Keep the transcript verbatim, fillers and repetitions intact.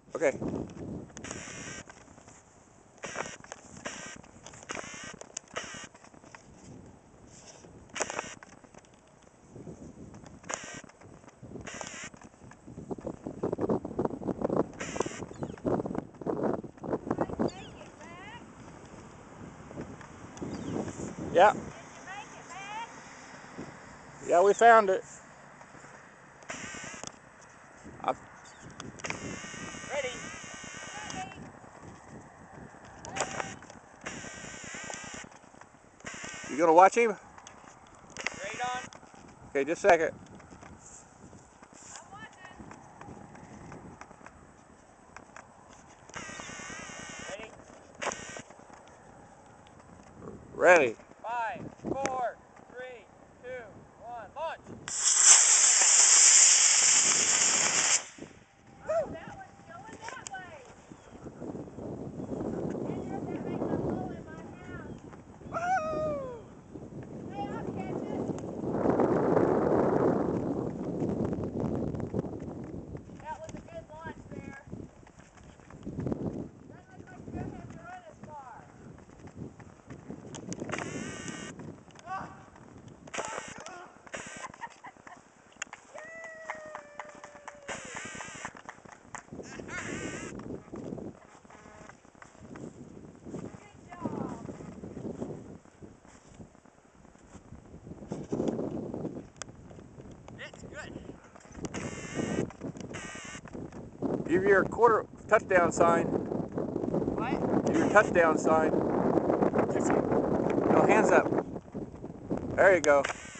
Okay. Yeah. Did you make it back? Yeah, we found it. I... Ready? Ready. You gonna watch him? Straight on. Okay, just a second. I'm watching. Ready? Ready. Five, four, three, two, one, launch. Oh, that one's going that way. And there's that makes a hole in my house. Woo! Hey, I'll catch it. That was a good launch there. Doesn't look like you're gonna have to run as far. Oh. It's good. Give your quarter touchdown sign. What? Give your touchdown sign. This one. No, hands up. There you go.